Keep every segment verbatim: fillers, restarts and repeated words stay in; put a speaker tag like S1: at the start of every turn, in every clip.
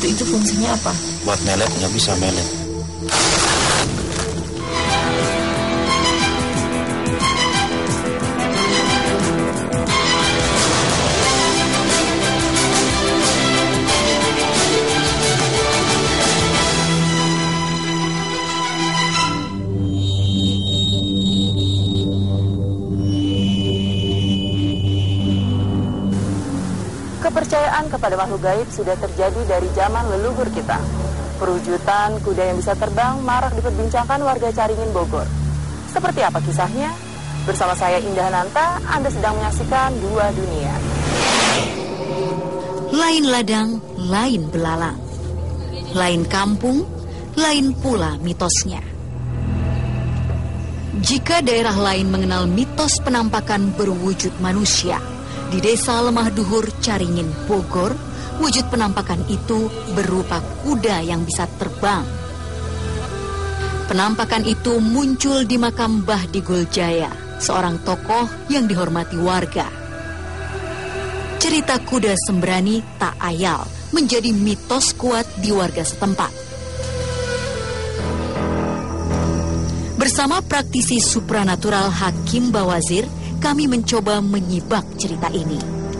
S1: batu itu fungsinya apa?
S2: Buat melet, nggak bisa melet.
S3: Kepercayaan kepada makhluk gaib sudah terjadi dari zaman leluhur kita. Perwujudan kuda yang bisa terbang marak diperbincangkan warga Caringin, Bogor. Seperti apa kisahnya? Bersama saya Indah Nanta, Anda sedang menyaksikan Dua Dunia.
S4: Lain ladang, lain belalang. Lain kampung, lain pula mitosnya. Jika daerah lain mengenal mitos penampakan berwujud manusia, di Desa Lemah Duhur, Caringin, Bogor, wujud penampakan itu berupa kuda yang bisa terbang. Penampakan itu muncul di makam Mbah Digul Jaya, seorang tokoh yang dihormati warga. Cerita kuda sembrani tak ayal menjadi mitos kuat di warga setempat. Bersama praktisi supranatural Hakim Bawazir, kami mencoba menyibak cerita ini.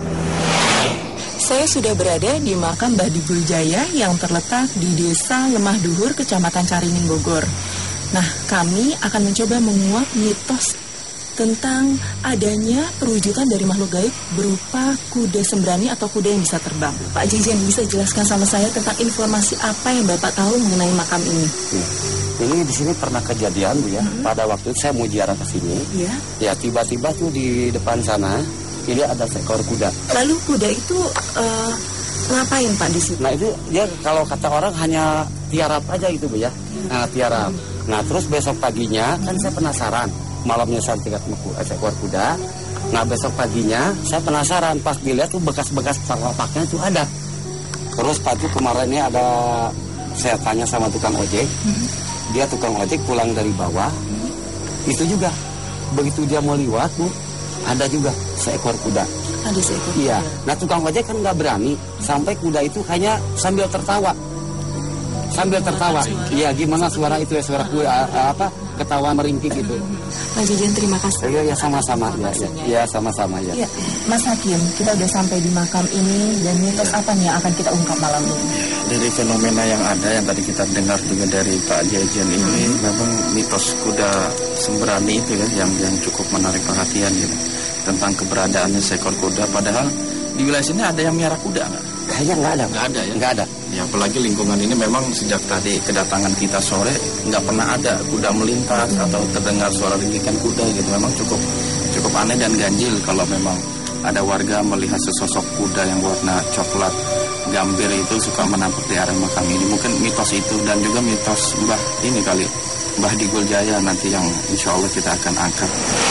S1: Saya sudah berada di makam Mbah Digul Jaya yang terletak di Desa Lemah Duhur, Kecamatan Caringin, Bogor. Nah, kami akan mencoba menguak mitos tentang adanya perwujudan dari makhluk gaib berupa kuda sembrani atau kuda yang bisa terbang. Pak Jejen, bisa jelaskan sama saya tentang informasi apa yang Bapak tahu mengenai makam ini?
S5: Ya. Ini di sini pernah kejadian, Bu ya. Hmm. Pada waktu itu saya mau ziarah ke sini. Ya. Ya tiba-tiba tuh di depan sana ini ada seekor kuda.
S1: Lalu kuda itu uh, ngapain Pak di situ?
S5: Nah itu dia kalau kata orang hanya tiarap aja gitu, Bu ya. Hmm. Nah tiarap. Nah terus besok paginya kan saya penasaran. Malamnya saya lihat seekor kuda. Nah besok paginya saya penasaran pas dilihat tuh bekas-bekas telapaknya itu ada. Terus pagi kemarin ini ada saya tanya sama tukang ojek. Hmm. Dia tukang ojek pulang dari bawah, hmm. itu juga. Begitu dia mau lewat, Bu, ada juga seekor kuda.
S1: Ada seekor kuda?
S5: Iya. Nah tukang ojek kan nggak berani, sampai kuda itu kayaknya sambil tertawa. Sambil tertawa. Iya, gimana suara itu ya, suara kuda, apa, ketawa meringkik gitu.
S1: Pak Jejen, terima kasih.
S5: Iya, ya, sama-sama. Iya, ya, ya, sama-sama. Ya.
S1: Ya, Mas Hakim, kita udah sampai di makam ini, dan mitos apa nih yang akan kita ungkap malam ini?
S2: Dari fenomena yang ada, yang tadi kita dengar juga dari Pak Jejen ini, hmm. memang mitos kuda sembrani itu ya, yang yang cukup menarik perhatian gitu. Tentang keberadaannya seekor kuda, padahal di wilayah sini ada yang miara kuda nggak?
S5: Kayaknya nggak ada.
S2: Nggak ada ya?
S5: Nggak ada.
S2: Ya, apalagi lingkungan ini memang sejak tadi kedatangan kita sore nggak pernah ada kuda melintas hmm. atau terdengar suara ringkikan kuda gitu. Memang cukup cukup aneh dan ganjil kalau memang ada warga melihat sesosok kuda yang warna coklat gambir itu suka menampuk di area makam ini. Mungkin mitos itu dan juga mitos Mbah ini kali, Mbah Digul Jaya nanti yang insya Allah kita akan angkat.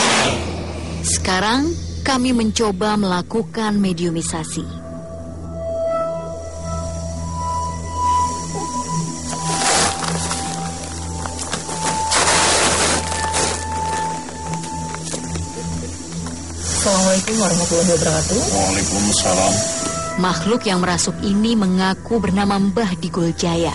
S4: Sekarang kami mencoba melakukan mediumisasi.
S1: Assalamualaikum warahmatullahi wabarakatuh.
S2: Waalaikumsalam.
S4: Makhluk yang merasuk ini mengaku bernama Mbah Digul Jaya.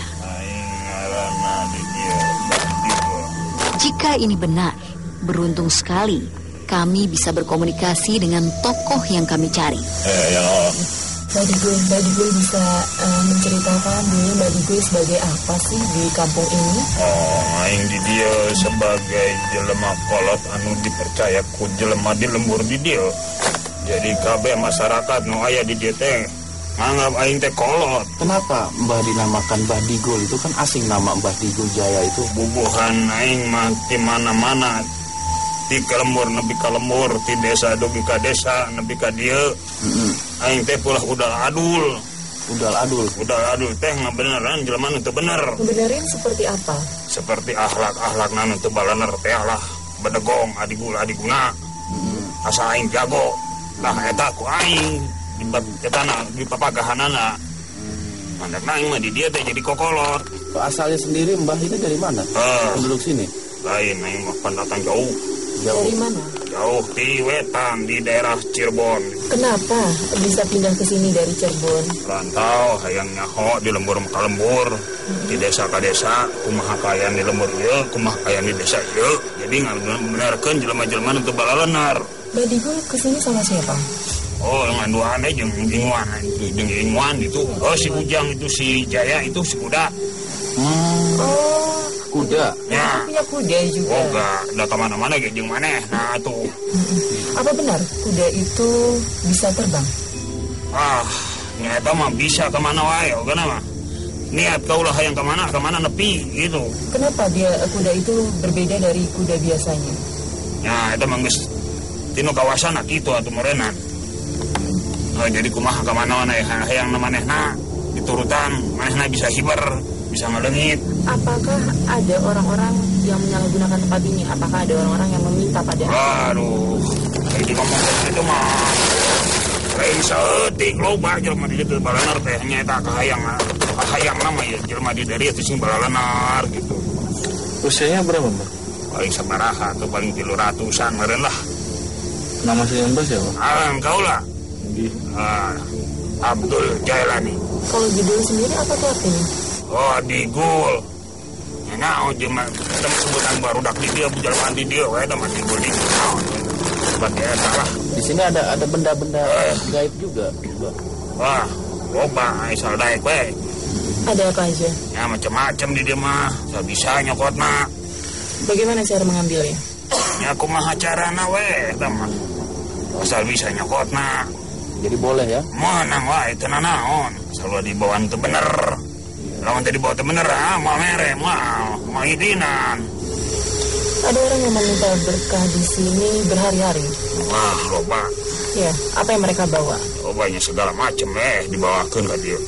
S4: Jika ini benar, beruntung sekali kami bisa berkomunikasi dengan tokoh yang kami cari.
S2: Eh, ya.
S1: Mbak Digul, Mbak Digul bisa uh, menceritakan dulu Mbak Digul sebagai apa sih di kampung ini?
S6: Oh, aing di dia sebagai jelema kolot anu dipercaya ku jelema di lembur di dia. Jadi kabeh masyarakat nu aya di dia teh nganggap aing teh kolot.
S2: Kenapa Mbah dinamakan Mbah Digul? Itu kan asing nama Mbah Digul Jaya itu.
S6: Bubuhan aing mah di mana-mana. Di kelembur nepi ka lembur, di desa dugi ka desa nepi ka dieu. Heeh. Aing teh pulah udal adul.
S2: Udal adul.
S6: Udal adul teh ngabeneran jelema nu teu bener.
S1: Benerin seperti apa?
S6: Seperti akhlak-akhlakna nu teu balener teh lah bedegong adigula adiguna. Heeh. Asa aing jago. Nah eta ku aing di etana di papagahanana. Mandakna aing mah di dieu teh jadi kokolot.
S2: Asalnya sendiri Mbah itu dari mana?
S6: Uh,
S2: Penduduk sini.
S6: Lain aing mah pendatang jauh.
S5: Jauh.
S1: Dari mana?
S6: Jauh di Wetan, di daerah Cirebon.
S1: Kenapa bisa pindah ke sini dari Cirebon?
S6: Rantau, hayang nyaho di lembur ka lembur. Hmm. Di desa ka desa, kumaha kayan di lembur ieu, kumaha kayan di desa ieu. Jadi ngabenerkeun jelema-jelema nu teu balalenar.
S1: Badigul ke sini sama siapa?
S6: Oh, yang dua aneh jeung Ingwan, jeung Ingwan itu. Oh, si Ujang itu, si Jaya itu, si Kuda.
S5: Hmm.
S1: Oh,
S5: kuda.
S6: Ya.
S1: Punya kuda juga.
S6: Oh, enggak, enggak kemana-mana kayak jeung maneh. Nah, tuh.
S1: Apa benar kuda itu bisa terbang?
S6: Ah, nyata mah bisa kemana wae, oke mah. Niat kaulah hayang kemana, kemana nepi gitu.
S1: Kenapa dia kuda itu berbeda dari kuda biasanya?
S6: Ya, itu mah geus tinu kawasan kitu atuh meureunan. Oh, jadi kumaha kemana mana hayang manehna diturutan, manehna bisa hiber, bisa ngelengit.
S1: Apakah ada orang-orang yang menyalahgunakan tempat ini? Apakah ada orang-orang yang meminta pada?
S6: Aduh, jadi ngomong gitu mah. Lain saeutik loba jelema di dieu balanar teh nyaeta kahayang kahayang nama ya jelema di dari itu sing balanar gitu.
S2: Usianya berapa, Mbak?
S6: Paling sabaraha atau paling tilu ratusan meureun lah.
S2: Nama si Mbak siapa?
S6: Ah, engkau lah. Ah, Abdul Jailani.
S1: Kalau judul sendiri apa tuh artinya?
S6: Oh, digul. Nah, oh, cuma kita sebutan baru dak di dia, jalan di dia, wae teman digul di. Sebab dia salah.
S5: Di sini ada ada benda-benda
S6: Eh.
S5: gaib juga, Mbak.
S6: Wah, loba asal daek we.
S1: Ada apa aja?
S6: Ya macam-macam di dia mah, tak bisa nyokotna.
S1: Bagaimana cara mengambilnya?
S6: Ya kumaha carana we, teman. Asal bisa nyokotna.
S5: Jadi boleh ya?
S6: Menang wae teu naon, selalu dibawaan teu bener. Lawan tadi bawa teu bener, ah, mau mere, mau mau idinan.
S1: Ada orang yang meminta berkah di sini berhari-hari.
S6: Wah, loba.
S1: Ya, apa yang mereka bawa?
S6: Lobanya segala macam eh dibawakeun ka dieu.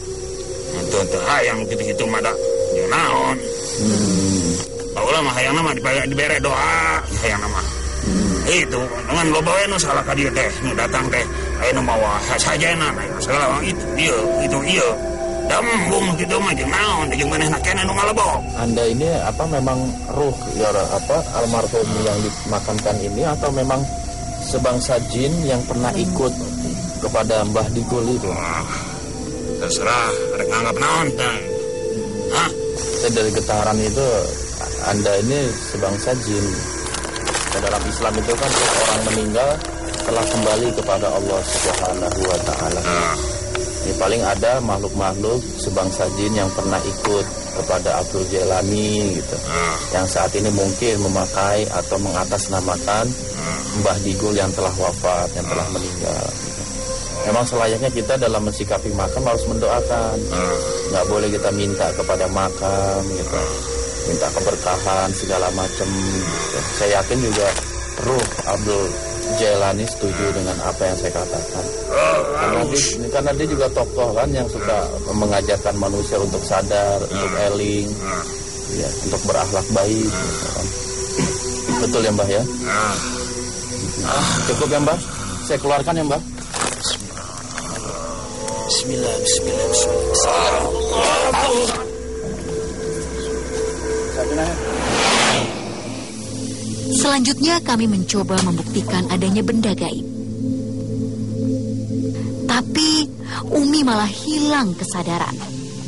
S6: Itu teh hayang kitu-kitu mah da jeung naon. Hmm. Baula mah hayangna mah dibere doa, hayangna mah. Hmm. Itu dengan loba we nu salah ka dieu teh, nu datang teh aya nu mawa sajana, segala itu dieu, itu ieu. Dambung gitu mah jeung naon, jeung manehna keneh nu ngalebok.
S5: Anda ini apa memang ruh ya apa almarhum yang dimakamkan ini atau memang sebangsa jin yang pernah ikut kepada Mbah Digul itu?
S6: Wah, terserah, ada nganggap naon teh. Hah?
S5: Saya dari getaran itu Anda ini sebangsa jin. Dalam Islam itu kan orang meninggal telah kembali kepada Allah Subhanahu wa taala.
S6: Nah.
S5: Ya, paling ada makhluk-makhluk sebangsa jin yang pernah ikut kepada Abdul Jailani gitu.
S6: Nah.
S5: Yang saat ini mungkin memakai atau mengatasnamakan
S6: Nah.
S5: Mbah Digul yang telah wafat, yang telah meninggal gitu. Memang selayaknya kita dalam mensikapi makam harus mendoakan.
S6: Nah.
S5: Nggak boleh kita minta kepada makam gitu. Minta keberkahan segala macam gitu. Saya yakin juga ruh Abdul Jailani setuju dengan apa yang saya katakan. Karena dia, karena dia juga tokoh kan yang suka mengajarkan manusia untuk sadar, untuk eling, ya, untuk berakhlak baik. Gitu kan. Betul ya Mbah ya? Cukup ya Mbah? Saya keluarkan ya Mbah?
S6: Bismillah, bismillah, bismillah.
S4: Selanjutnya kami mencoba membuktikan adanya benda gaib. Tapi Umi malah hilang kesadaran.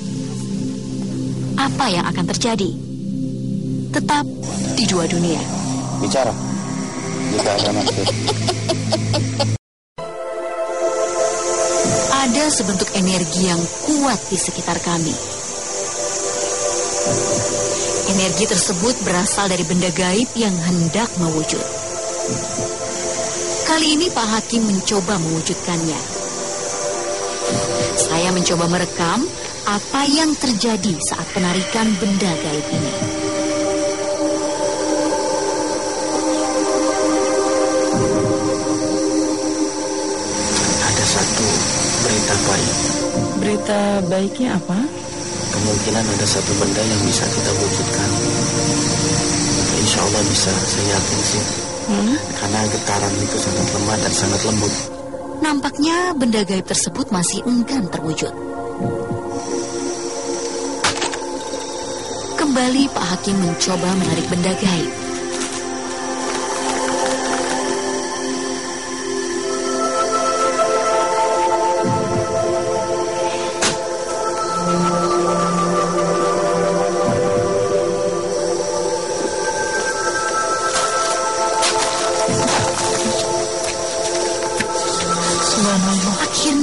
S4: Apa yang akan terjadi? Tetap di Dua Dunia.
S5: Bicara jika ada maksud.
S4: Ada sebentuk energi yang kuat di sekitar kami. Energi tersebut berasal dari benda gaib yang hendak mewujud. Kali ini Pak Hakim mencoba mewujudkannya. Saya mencoba merekam apa yang terjadi saat penarikan benda gaib ini.
S2: Ada satu berita baik.
S1: Berita baiknya apa?
S2: Kemungkinan ada satu benda yang bisa kita wujudkan. Insya Allah bisa, saya yakin sih.
S1: Hmm?
S2: Karena getaran itu sangat lemah dan sangat lembut.
S4: Nampaknya benda gaib tersebut masih enggan terwujud. Kembali Pak Hakim mencoba menarik benda gaib.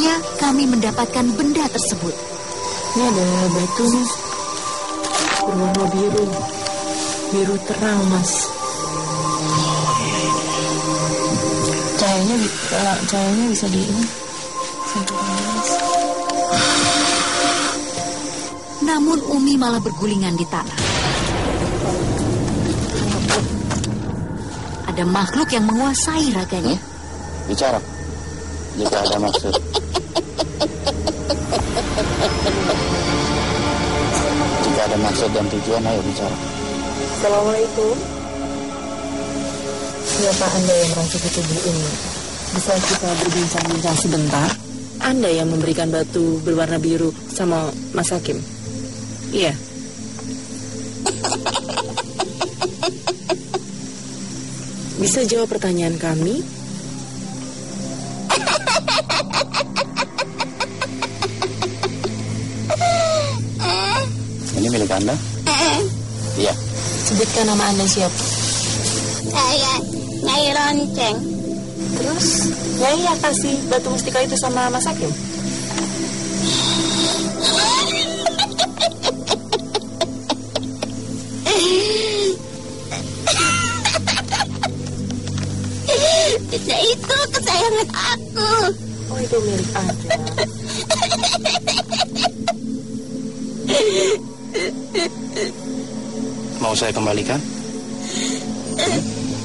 S4: Akhirnya kami mendapatkan benda tersebut.
S1: Ini ada batu nih, berwarna biru, biru terang mas. Cahayanya, cahayanya bisa di ini.
S4: Namun Umi malah bergulingan di tanah. Ada makhluk yang menguasai raganya.
S2: Hmm? Bicara jika ada maksud. Jika ada maksud dan tujuan, ayo bicara.
S1: Assalamualaikum. Siapa Anda yang merasuki tubuh ini? Bisa kita berbincang-bincang sebentar? Anda yang memberikan batu berwarna biru sama Mas Hakim? Iya. Bisa jawab pertanyaan kami?
S2: Ini milik Anda? Iya.
S1: Sebutkan nama Anda siapa?
S7: Saya Nyai Lonceng.
S1: Terus Nyai yang kasih batu mustika itu sama Mas Hakim?
S7: Benda itu kesayangan aku.
S1: Oh, itu milik Anda.
S2: Mau saya kembalikan? Hmm?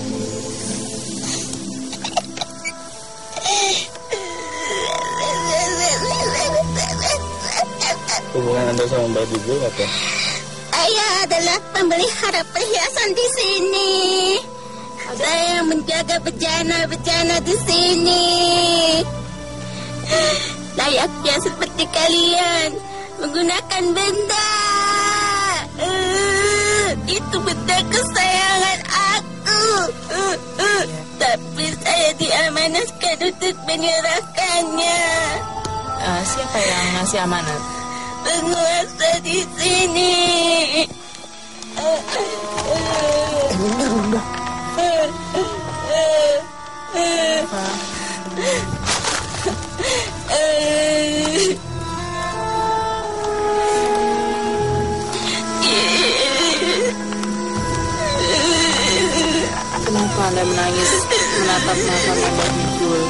S2: Hubungan Anda sama Mbak Bibu apa?
S7: Saya adalah pemelihara perhiasan di sini. Saya menjaga bejana-bejana di sini. Layaknya seperti kalian menggunakan benda. Uh, itu benda kesayangan aku. Uh, uh, tapi saya diamanatkan untuk menyerahkannya.
S1: Uh, siapa yang ngasih amanat?
S7: Penguasa di sini. Uh, uh, uh.
S1: Kenapa Anda menangis menatap mata Mbak Bibul?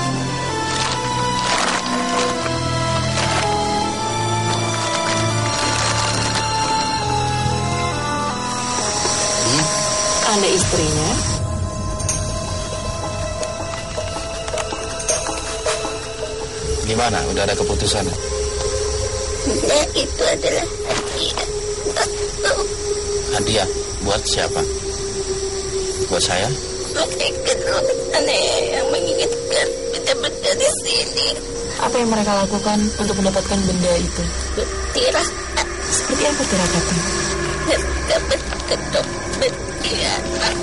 S2: Hmm?
S1: Anda istrinya?
S2: Gimana? Udah ada keputusan?
S7: Benda itu adalah hadiah.
S2: Hadiah? Buat siapa? Buat saya?
S7: Mereka aneh yang menginginkan benda-benda di sini.
S1: Apa yang mereka lakukan untuk mendapatkan benda itu?
S7: Tirakat.
S1: Seperti apa tirakatnya?
S7: Mereka berkedok berkhianat.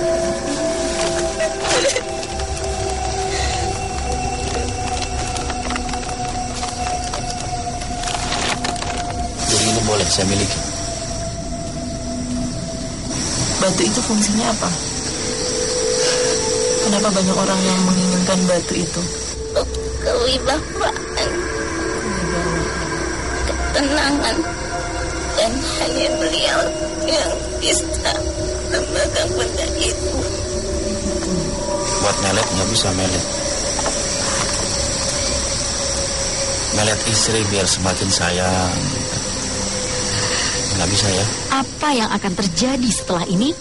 S2: Jadi ini boleh saya miliki?
S1: Batu itu fungsinya apa? Kenapa banyak orang yang menginginkan batu itu?
S7: Kewibawaan, ketenangan, dan hanya beliau yang bisa memegang benda itu.
S2: Buat melet nggak bisa melet. Melet istri biar semakin sayang. Nggak bisa ya.
S4: Apa yang akan terjadi setelah ini?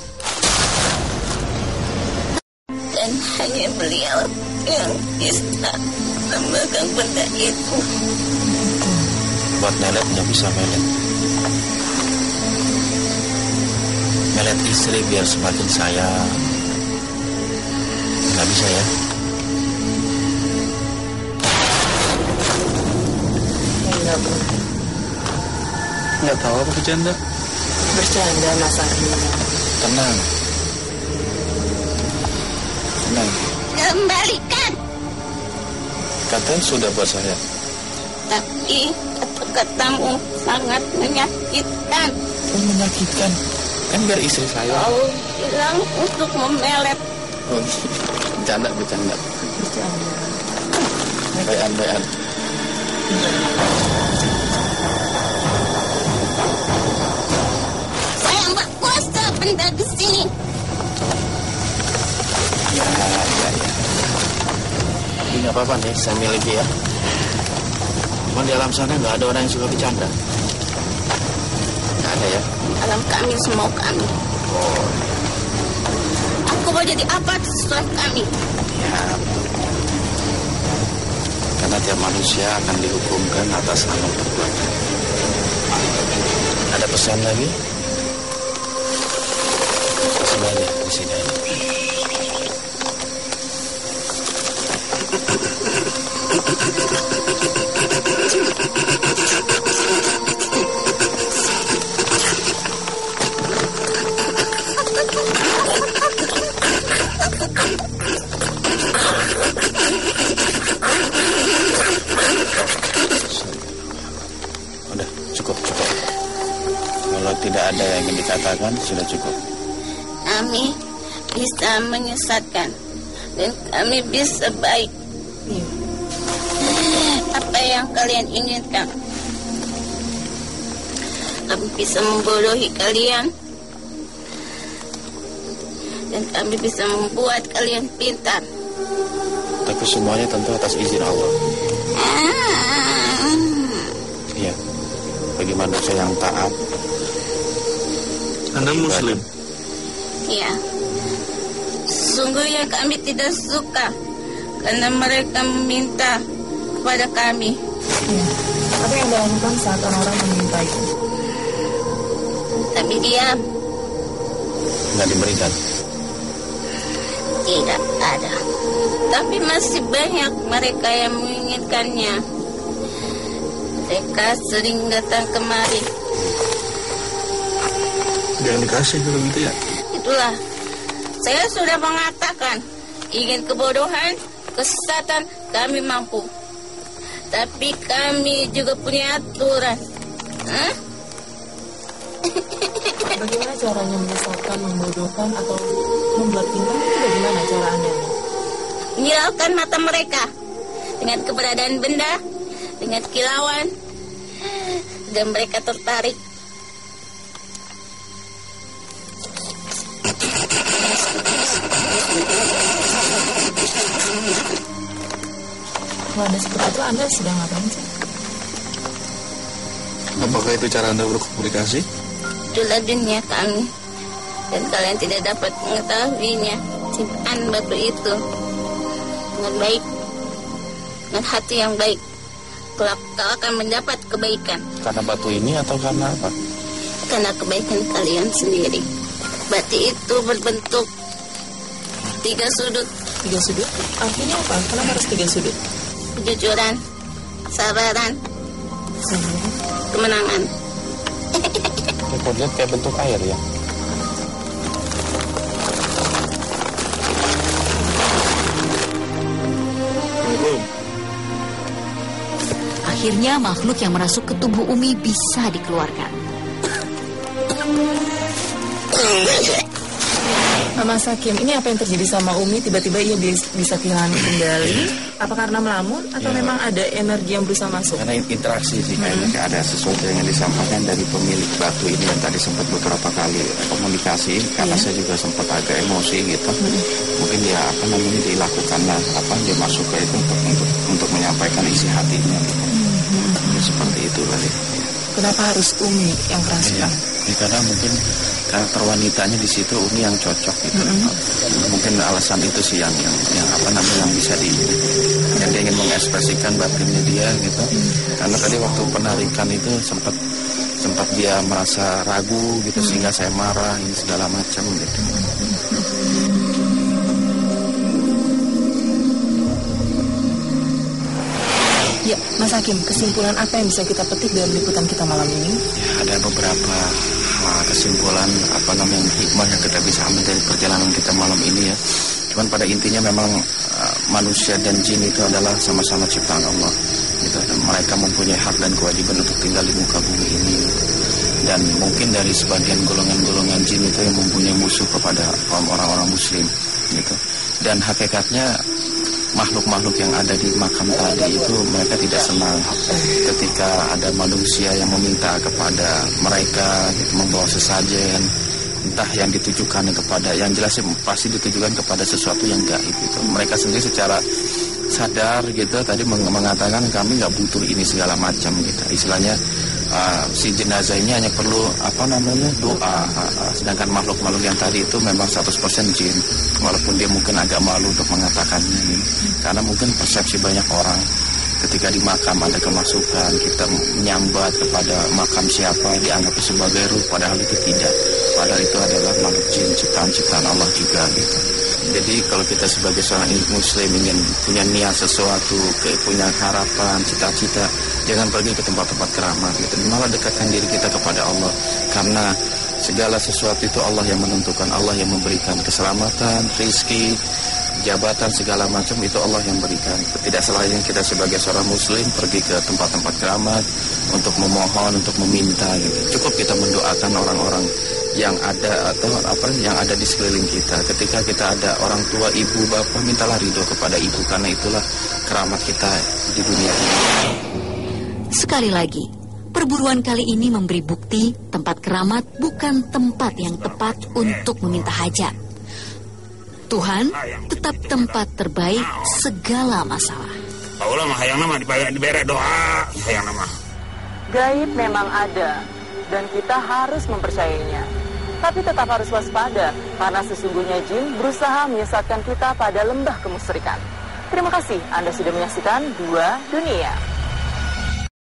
S7: Dan hanya beliau yang bisa memegang benda itu.
S2: Buat melet nggak bisa melet. Melet istri biar semakin sayang. Nggak bisa ya.
S1: Enggak boleh.
S2: Nggak tahu apa bercanda.
S1: Bercanda Mas Ardi.
S2: Tenang. Tenang.
S7: Kembalikan.
S2: Katanya sudah buat saya.
S7: Tapi kata-katamu sangat menyakitkan.
S2: Oh, menyakitkan. Kan biar istri saya.
S7: Kau bilang untuk memelet.
S2: Oh, bercanda, bercanda.
S1: Bercanda.
S2: Bayan, bayan.
S7: Saya nggak kuasa benda di sini.
S2: Ya, ya, ya. Tapi nggak apa-apa nih, saya miliki ya. Cuma di alam sana nggak ada orang yang suka bercanda. Nggak ada ya?
S7: Alam kami semua kami.
S2: Oh,
S7: Aku mau jadi apa sesuai kami.
S2: ya. Karena tiap manusia akan dihukumkan atas amal perbuatan. Ada pesan lagi? Pesan aja di sini aja. Udah, cukup, cukup. Kalau tidak ada yang ingin dikatakan, sudah cukup.
S7: Kami bisa menyesatkan dan kami bisa baik.
S1: Iya.
S7: Apa yang kalian inginkan? Kami bisa membodohi kalian dan kami bisa membuat kalian pintar.
S2: Tapi semuanya tentu atas izin Allah.
S7: Ah.
S2: Iya. Bagi manusia yang taat.
S8: Anda Muslim?
S7: Ya, sungguhnya kami tidak suka karena mereka meminta kepada kami.
S1: Iya. Apa yang dilakukan saat orang-orang meminta itu?
S7: Kami diam,
S2: Nggak diberikan.
S7: tidak ada. Tapi masih banyak mereka yang menginginkannya. Mereka sering datang kemari.
S8: Jangan dikasih kalau gitu ya.
S7: Itulah, saya sudah mengatakan, ingin kebodohan, kesesatan, kami mampu. Tapi kami juga punya aturan. Hah?
S1: Bagaimana caranya menyesatkan, membodohkan, atau membuat pintar itu bagaimana cara Anda?
S7: Menyilaukan mata mereka dengan keberadaan benda, dengan kilauan, dan mereka tertarik.
S1: Kalau Anda seperti itu, Anda sedang ngapain sih?
S8: Apakah itu cara Anda berkomunikasi?
S7: Itulah dunia kami, dan kalian tidak dapat mengetahuinya. Simpan batu itu dengan baik, dengan hati yang baik. Kelak kau akan mendapat kebaikan.
S2: Karena batu ini atau karena apa?
S7: Karena kebaikan kalian sendiri. Batu itu berbentuk tiga sudut.
S1: Tiga sudut? Artinya apa? Kenapa harus tiga sudut?
S7: Kejujuran, sabaran,
S1: Sebenarnya.
S7: kemenangan.
S2: Ini kok lihat kayak bentuk air ya?
S4: Akhirnya makhluk yang merasuk ke tubuh Umi bisa dikeluarkan.
S1: Mas Hakim, ini apa yang terjadi sama Umi? Tiba-tiba ia bis- bisa kehilangan kendali? Apa karena melamun? Atau
S2: Ya.
S1: memang ada energi yang berusaha masuk?
S2: Karena interaksi sih kayaknya kayak ada sesuatu yang disampaikan dari pemilik batu ini yang tadi sempat beberapa kali komunikasi karena
S1: Iya.
S2: saya juga sempat agak emosi gitu. Mungkin dia apa namanya dilakukanlah apa dia masuk ke itu untuk untuk untuk menyampaikan isi hatinya gitu. Ya, seperti itu kali.
S1: Kenapa harus Umi yang kerasukan?
S2: Iya. Ya, karena mungkin karakter wanitanya di situ Umi yang cocok gitu. Mungkin alasan itu sih yang yang, yang apa namanya yang bisa di yang dia ingin mengekspresikan batinnya dia gitu. Karena tadi waktu penarikan itu sempat sempat dia merasa ragu gitu sehingga saya marah ini segala macam gitu.
S1: Ya, Mas Hakim, kesimpulan apa yang bisa kita petik dari liputan kita malam ini?
S2: Ya, ada beberapa hal kesimpulan apa namanya hikmah yang kita bisa ambil dari perjalanan kita malam ini ya. Cuman pada intinya memang uh, manusia dan jin itu adalah sama-sama ciptaan Allah gitu. Dan mereka mempunyai hak dan kewajiban untuk tinggal di muka bumi ini gitu. Dan mungkin dari sebagian golongan-golongan jin itu yang mempunyai musuh kepada kaum orang-orang muslim gitu. Dan hakikatnya makhluk-makhluk yang ada di makam tadi itu mereka tidak senang ketika ada manusia yang meminta kepada mereka gitu, membawa sesajen, entah yang ditujukan kepada, yang jelas pasti ditujukan kepada sesuatu yang gaib gitu. Mereka sendiri secara sadar gitu tadi mengatakan kami nggak butuh ini segala macam gitu. Istilahnya uh, si jenazah ini hanya perlu apa namanya doa. Uh, sedangkan makhluk-makhluk yang tadi itu memang seratus persen jin, walaupun dia mungkin agak malu untuk mengatakannya ini. Karena mungkin persepsi banyak orang ketika di makam ada kemasukan, kita menyambat kepada makam siapa dianggap sebagai ruh, padahal itu tidak. Padahal itu adalah makhluk jin, ciptaan-ciptaan Allah juga gitu. Jadi kalau kita sebagai seorang muslim ingin punya niat sesuatu, punya harapan, cita-cita, jangan pergi ke tempat-tempat keramat gitu. Malah dekatkan diri kita kepada Allah. Karena segala sesuatu itu Allah yang menentukan, Allah yang memberikan keselamatan, rezeki, jabatan segala macam itu Allah yang berikan. Tidak selayaknya kita sebagai seorang muslim pergi ke tempat-tempat keramat untuk memohon, untuk meminta gitu. Cukup kita mendoakan orang-orang yang ada atau apa yang ada di sekeliling kita. Ketika kita ada orang tua, ibu, bapak, mintalah ridho kepada ibu, karena itulah keramat kita di dunia ini.
S4: Sekali lagi, perburuan kali ini memberi bukti tempat keramat bukan tempat yang tepat untuk meminta hajat. Tuhan tetap tempat terbaik segala masalah.
S6: Paulah mah hayang nama dibere doa, hayang nama.
S3: Gaib memang ada dan kita harus mempercayainya. Tapi tetap harus waspada karena sesungguhnya jin berusaha menyesatkan kita pada lembah kemusyrikan. Terima kasih Anda sudah menyaksikan Dua Dunia.